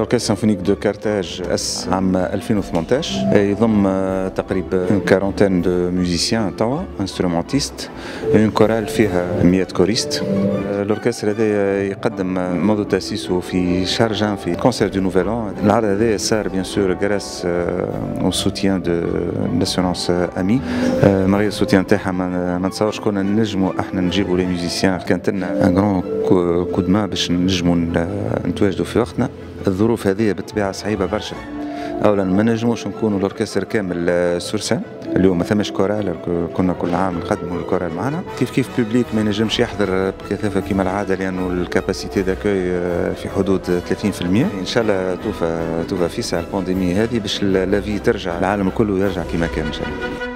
الأوركسترا سيمفونيك دو كارتاج أسس عام 2018 يضم تقريبا كارونتين دو ميوزيسيان توا انسترومونتيست اون كورال فيها 100 كوريست. الأوركسترا هذا يقدم منذ تأسيسه في شهر جان في كونسير دو نوفيل ان. العرض هذا صار بيان سور غراس او سوتيان دو لاسيورونس امي. من غير السوتيان تاعها ما نتصورش كنا نجموا احنا نجيبوا لي ميوزيسيان. كانت لنا ان غران كود ما باش نجموا نتواجدوا في وقتنا. الظروف هذه بالطبيعه صعيبه برشا. اولا ما نجموش نكونوا الاوركستر كامل سورسان. اليوم ما ثماش كورال، كنا كل عام نقدموا الكورال معنا. كيف بوبليك ما ينجمش يحضر بكثافه كما العاده لانه الكاباسيتي داكوي في حدود 30%. ان شاء الله توفى في ساعه البانديمي هذه باش لافي ترجع، العالم كله يرجع كما كان ان شاء الله.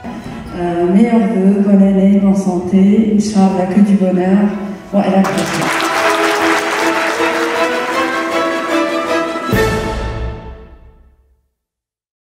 Meilleurs vœux, bonne année, bonne santé, Inch'Allah, que du bonheur. Bon, et la